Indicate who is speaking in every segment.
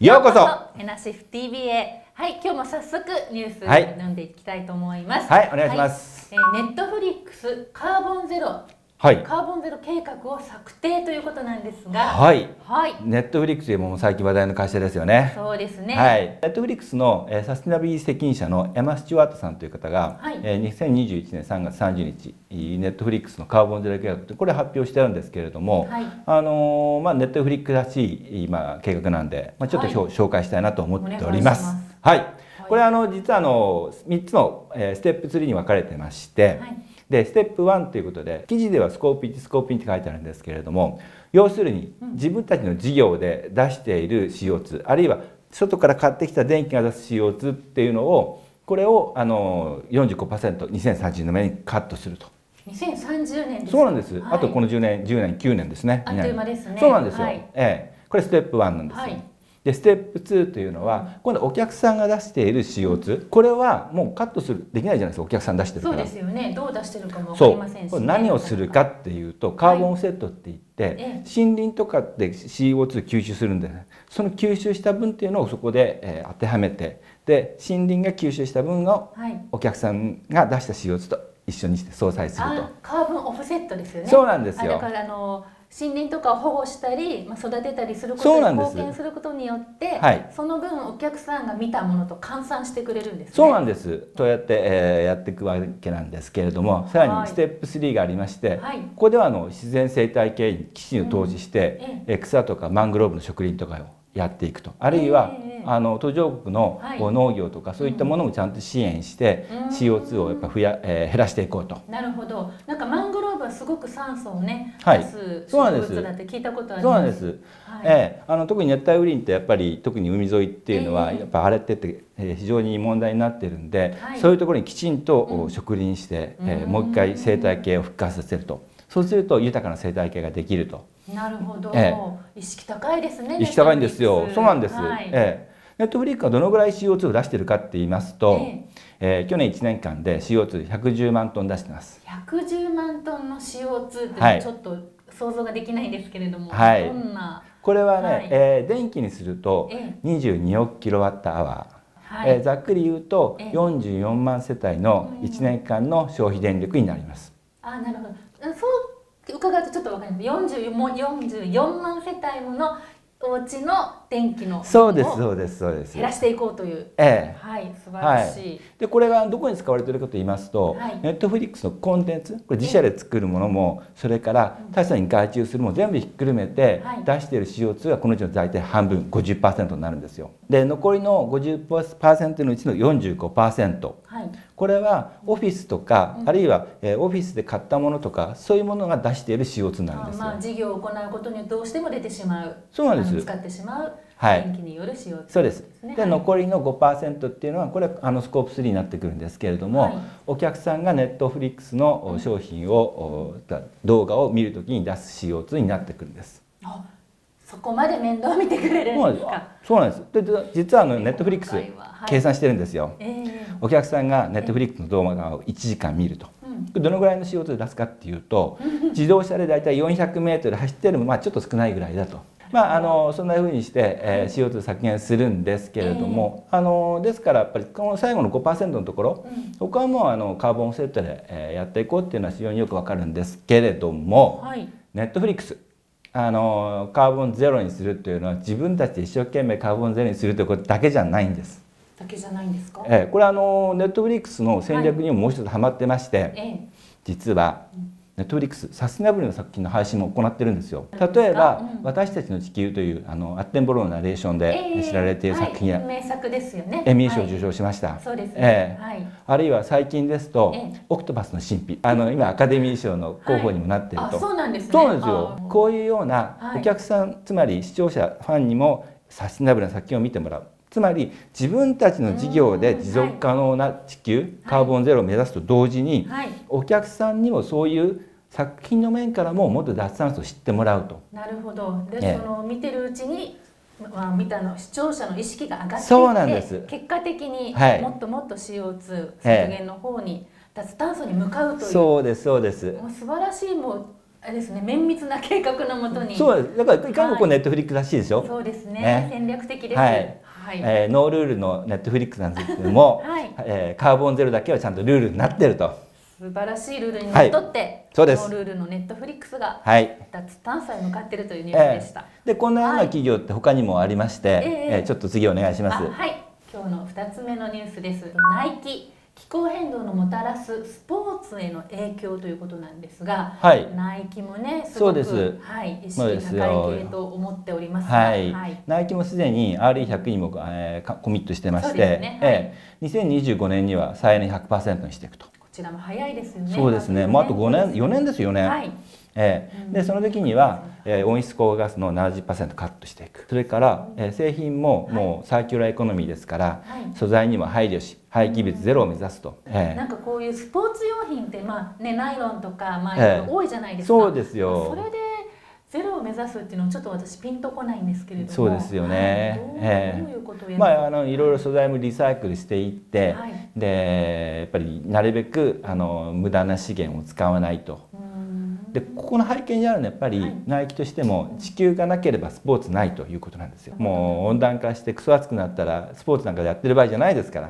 Speaker 1: ようこそ
Speaker 2: ヘナシフ TV へ。はい、今日も早速ニュースを読んでいきたいと思います。
Speaker 1: はい、お願いします。
Speaker 2: ネットフリックスカーボンゼロ、カーボンゼロ計画を策定ということなんですが、
Speaker 1: ネットフリックスでも最近話題の会社ですよね。
Speaker 2: そうですね。
Speaker 1: ネットフリックスのサステナビリティ責任者のエマ・スチュワートさんという方が、2021年3月30日、ネットフリックスのカーボンゼロ計画ってこれ発表してあるんですけれども、ネットフリックスらしい計画なんで、ちょっと紹介したいなと思っております。これ実は3つのステップ3に分かれてまして、でステップ1ということで記事ではスコープ1スコープ2って書いてあるんですけれども、要するに自分たちの事業で出している CO2 あるいは外から買ってきた電気が出す CO2 っていうのをこれを45% 2030年にカットすると。
Speaker 2: 2030年ですか。
Speaker 1: そうなんです。あとこの10年9年ですね。
Speaker 2: あっという間ですね。
Speaker 1: そうなんですよ。これステップ1なんですよ。でステップ2というのは今度お客さんが出している CO2、これはもうカットできないじゃないですか、お客さん出してるから。
Speaker 2: そうですよね。どう出してるかも分かりませんし、
Speaker 1: 何をするかっていうとカーボンオフセットっていって、森林とかで CO2 吸収するんで、その吸収した分っていうのをそこで当てはめて、で森林が吸収した分をお客さんが出した CO2 と一緒にして相殺すると。
Speaker 2: カーボンオフセットですよね。
Speaker 1: そうなんですよ。
Speaker 2: だから森林とかを保護したり、育てたりすることに貢献することによって、その分お客さんが見たものと換算してくれるんですね。
Speaker 1: そうなんです。そうやって、やっていくわけなんですけれども、さらにステップ3がありまして、ここでは自然生態系に基地を投資して、草とかマングローブの植林とかをやっていくと、あるいは途上国の農業とかそういったものもちゃんと支援して CO2 をやっぱ減らしていこうと。
Speaker 2: なるほど。なんかマングローブはすごく酸素をね出す植物だって聞いたことあります。
Speaker 1: そうなんです。特に熱帯雨林ってやっぱり特に海沿いっていうのはやっぱ荒れてて非常に問題になってるんで、そういうところにきちんと植林してもう一回生態系を復活させると。そうすると豊かな生態系ができると。
Speaker 2: なるほど。意識高いですね。
Speaker 1: 意識高いんですよ。そうなんです。ネットフリックスがどのぐらい CO2 を出してるかって言いますと、去年1年間で CO2110 万トン出してます。
Speaker 2: 110万トンの CO2 ってちょっと想像ができないんですけれども、どんな。
Speaker 1: これはね、電気にすると22億キロワットアワー、ざっくり言うと44万世帯の1年間の消費電力になります。
Speaker 2: なるほど。そう伺うとちょっと分かります。44万世帯ものお家の電気の
Speaker 1: そうですそうですそうです
Speaker 2: 減らしていこうという、素晴らしい。
Speaker 1: でこれがどこに使われているかと言いますと、ネットフリックスのコンテンツ、これ自社で作るものもそれから他社に外注するもの全部ひっくるめて出している CO2 がこのうちの大体半分 50% になるんですよ。で残りの 50% のうちの 45%、これはオフィスとか、あるいはオフィスで買ったものとかそういうものが出している CO2 になるんですよ。
Speaker 2: 事業を行うことによってどうしても出てしまう。
Speaker 1: そうなんです。
Speaker 2: 使ってしまう電気による CO2。
Speaker 1: そうです。で残りの 5% っていうのはこれスコープ3になってくるんですけれども、お客さんがネットフリックスの商品を動画を見るときに出す CO2 になってくるんです。
Speaker 2: そこまで面倒見てくれるんですか。
Speaker 1: そうなんです。で実はネットフリックス計算してるんですよ。お客さんがネットフリックスの動画を1時間見ると、どのぐらいの CO2 出すかっていうと、自動車でだいたい400メートル走ってるのもちょっと少ないぐらいだと。そんなふうにして、CO2 削減するんですけれども、ですからやっぱりこの最後の 5% のところ、ここはもうカーボンセットで、やっていこうっていうのは非常によくわかるんですけれども、ネットフリックスカーボンゼロにするっていうのは自分たちで一生懸命カーボンゼロにするということだけじゃないんです。
Speaker 2: だけじゃないんですか。
Speaker 1: これはネットフリックスの戦略にももう一つはまってまして、実はネットフリックスサステナブルな作品の配信も行ってるんですよ。例えば「私たちの地球」というアッテンボローのナレーションで知られている作品や、
Speaker 2: 名作ですよね。
Speaker 1: エミー賞を受賞しました。
Speaker 2: そうですね。
Speaker 1: あるいは最近ですと「オクトパスの神秘」今アカデミー賞の候補にもなっていると。
Speaker 2: そうなんですね。
Speaker 1: そうなんですよ。こういうようなお客さん、つまり視聴者ファンにもサステナブルな作品を見てもらう。つまり自分たちの事業で持続可能な地球カーボンゼロを目指すと同時に、お客さんにもそういう作品の面からももっと脱炭素を知ってもらうと。
Speaker 2: なるほど。で、見てるうちに視聴者の意識が上がっていって結果的にもっともっと CO2 削減の方に脱炭素に向かうという。
Speaker 1: そうですそうです。
Speaker 2: 素晴らしいもうあれですね、綿密な計画のもとに。
Speaker 1: そうです。だからいかにもネットフリックスらしいでしょ。
Speaker 2: そうですね。戦略的です。
Speaker 1: はい。ノールールのネットフリックスなんですけども、カーボンゼロだけはちゃんとルールになってると。
Speaker 2: 素晴らしいルールにのっとって、
Speaker 1: そうです。
Speaker 2: ノールールのネットフリックスが脱炭素へ向かっているというニュースでした。
Speaker 1: で、こんなような企業って他にもありまして、ちょっと次お願いします。
Speaker 2: はい。今日の2つ目のニュースです。ナイキ。気候変動のもたらすスポーツへの影響ということなんですが、ナイキもね、すごく意識高い系と思っておりますが、
Speaker 1: ナイキもすでに RE100 にもコミットしてまして、2025年には再エネ 100% にしていくと。
Speaker 2: こちらも早いですよね。
Speaker 1: そうですね。もうあと5年、4年ですよね。でその時には温室効果ガスの 70% カットしていく。それから製品ももうサーキュラーエコノミーですから素材にも配慮し廃棄物ゼロを目指すと。
Speaker 2: なんかこういうスポーツ用品ってまあねナイロンとかまあ多いじゃないですか。
Speaker 1: そうですよ。
Speaker 2: それでゼロを目指すっていうのはちょっと私ピンとこないんですけれども。
Speaker 1: そうですよね。
Speaker 2: どういうことをやるの？
Speaker 1: いろいろ素材もリサイクルしていって、でやっぱりなるべく無駄な資源を使わないと。でここの背景にあるのはやっぱりナイキとしても地球がなければスポーツないということなんですよ。もう温暖化してクソ暑くなったらスポーツなんかやってる場合じゃないですから。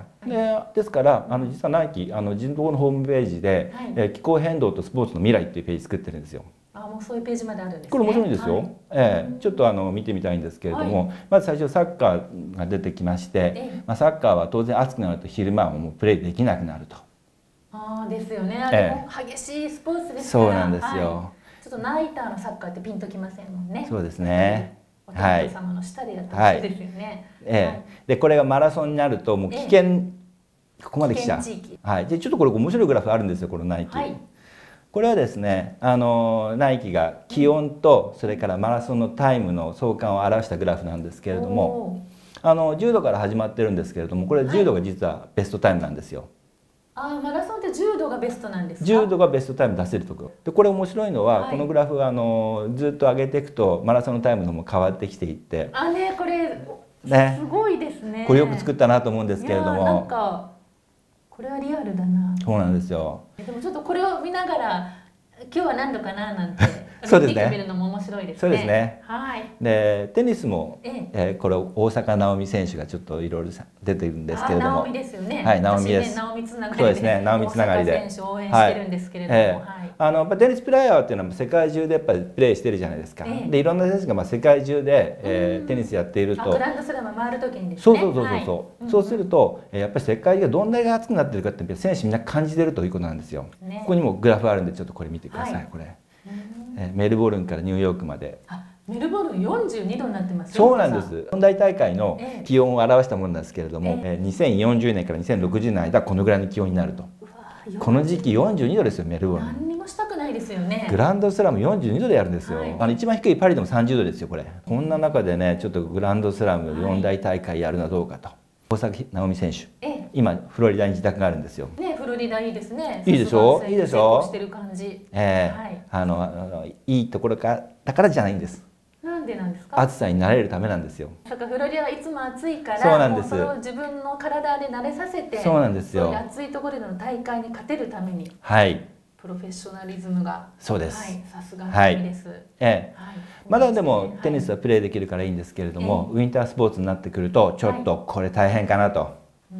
Speaker 1: ですから実はナイキ人道のホームページで、気候変動とスポーツの未来っていうページ作ってるんですよ。
Speaker 2: もうそういうページまであるんですね。
Speaker 1: これ面白いんですよ。ちょっと見てみたいんですけれども、まず最初サッカーが出てきまして、サッカーは当然暑くなると昼間はもうプレーできなくなると。
Speaker 2: ですよね。激しいスポーツですから。
Speaker 1: そうなんですよ。
Speaker 2: ちょっとナイターのサッカーってピンときませんもんね。
Speaker 1: そうですね。
Speaker 2: お父様の下でやってほしいですよね。
Speaker 1: でこれがマラソンになるともう危険ここまで来ちゃう。でちょっとこれ面白いグラフあるんですよこのナイキ。これはですねナイキが気温とそれからマラソンのタイムの相関を表したグラフなんですけれども、10度から始まってるんですけれどもこれ10度が実はベストタイムなんですよ。
Speaker 2: マラソンって10度がベストなんですか
Speaker 1: ？10度がベストタイム出せるところで、これ面白いのは、このグラフがずっと上げていくとマラソンのタイムのも変わってきていって
Speaker 2: これすごいですね。
Speaker 1: これよく作ったなと思うんですけれども、
Speaker 2: なんかこれはリアルだな。
Speaker 1: そうなんですよ。
Speaker 2: でもちょっとこれを見ながら今日は何度かななんて
Speaker 1: そうですね。
Speaker 2: 見てみるのも面白いですね。
Speaker 1: そうですね。でテニスもこれ大坂なおみ選手がちょっといろいろ出てるんですけれども、
Speaker 2: なおみですよね。
Speaker 1: なおみです。
Speaker 2: なおみつながりで。
Speaker 1: そうですね。なおみつながりで。
Speaker 2: 大坂選手応援してるんですけれども、
Speaker 1: やっぱテニスプレーヤーっていうのは世界中でやっぱりプレーしてるじゃないですか。でいろんな選手が世界中でテニスやっていると、
Speaker 2: グランドスラム回る時にですね。
Speaker 1: そうするとやっぱり世界中がどんだけ熱くなってるかって選手みんな感じてるということなんですよ。ここにもグラフあるんでちょっとこれ見てください。これ。メルボルンからニューヨークまで。
Speaker 2: メルボルン42度になってますよ。
Speaker 1: そうなんです。四大大会の気温を表したものなんですけれども、2040年から2060年の間このぐらいの気温になると。この時期42度ですよメルボルン。
Speaker 2: 何にもしたくないですよね。
Speaker 1: グランドスラム42度でやるんですよ。一番低いパリでも30度ですよこれ。こんな中でねちょっとグランドスラム4大大会やるのはどうかと。大坂なおみ選手、今フロリダに自宅があるんですよ。
Speaker 2: フロリダいいですね。
Speaker 1: いいでしょ。いいでしょ。
Speaker 2: してる感じ。
Speaker 1: いいところだからじゃないんです。
Speaker 2: なんでなんですか。
Speaker 1: 暑さに慣れるためなんですよ。
Speaker 2: フロリダはいつも暑いから、
Speaker 1: そうなんです。
Speaker 2: それを自分の体で慣れさせて、
Speaker 1: そうなんですよ。
Speaker 2: 暑いところでの大会に勝てるために、プロフェッショナリズムが、
Speaker 1: そうです。
Speaker 2: さすがです。
Speaker 1: まだでもテニスはプレーできるからいいんですけれども、ウィンタースポーツになってくるとちょっとこれ大変かなと。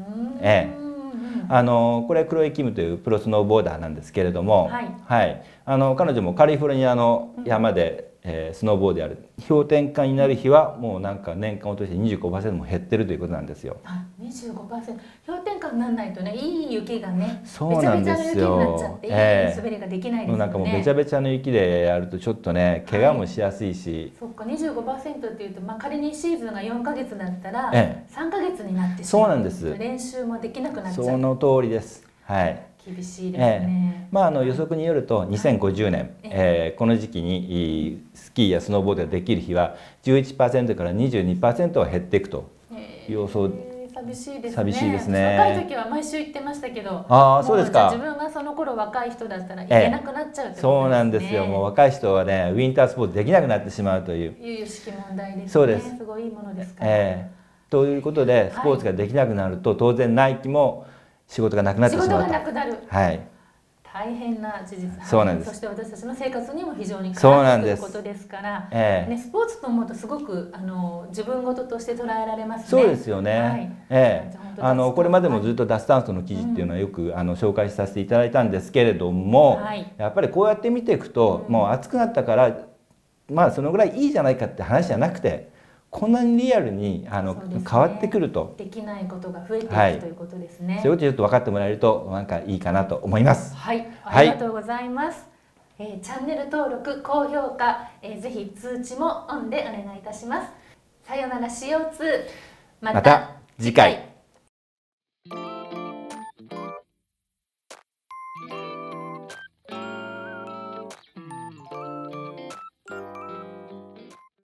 Speaker 1: これクロエ・キムというプロスノーボーダーなんですけれども、彼女もカリフォルニアの山でスノーボードやる。氷点下になる日はもうなんか年間を通して 25% も減ってるということなんですよ。
Speaker 2: 25%。氷点下にならないとね、いい雪がね、
Speaker 1: そうなんですよ。
Speaker 2: べちゃべちゃの雪になっちゃっていい滑りができないですよね。
Speaker 1: なんかもうべちゃべちゃの雪でやるとちょっとね、怪我もしやすいし。
Speaker 2: そっか、25% っていうと、仮にシーズンが4ヶ月だったら3ヶ月になってしまう。
Speaker 1: そうなんです。
Speaker 2: 練習もできなくなっちゃう。
Speaker 1: その通りです。
Speaker 2: 厳しいですね。
Speaker 1: 予測によると2050年、この時期にスキーやスノーボードができる日は 11% から 22% は減っていくという予想。
Speaker 2: 寂しいですね。
Speaker 1: 寂しいですね。
Speaker 2: 若い時は毎週行ってましたけど、
Speaker 1: そうですか。
Speaker 2: 自分がその頃若い人だったら行けなくなっちゃうってことですね。
Speaker 1: そうなんですよ。もう若い人はね、ウィンタースポーツできなくなってしまうという。
Speaker 2: 由々しき問題ですね。
Speaker 1: そうです。
Speaker 2: すごいいいものですから。
Speaker 1: ということでスポーツができなくなると当然ナイキも仕事がなくなってしまうと。
Speaker 2: 仕事がなくなる。 大変な事実、
Speaker 1: そうなんです。
Speaker 2: そして私たちの生活にも非常に関わってくることですから、ね、スポーツと思うとすごく自分事として捉えられますね。
Speaker 1: そうですよね。これまでもずっと脱炭素の記事っていうのはよく紹介させていただいたんですけれども、やっぱりこうやって見ていくと、もう暑くなったからまあそのぐらいいいじゃないかって話じゃなくて、こんなにリアルに変わってくると、
Speaker 2: できないことが増えていくということですね。
Speaker 1: そういうことをちょっと分かってもらえるとなんかいいかなと思います。
Speaker 2: はい、ありがとうございます。チャンネル登録、高評価、ぜひ通知もオンでお願いいたします。さよなら CO2、また次回。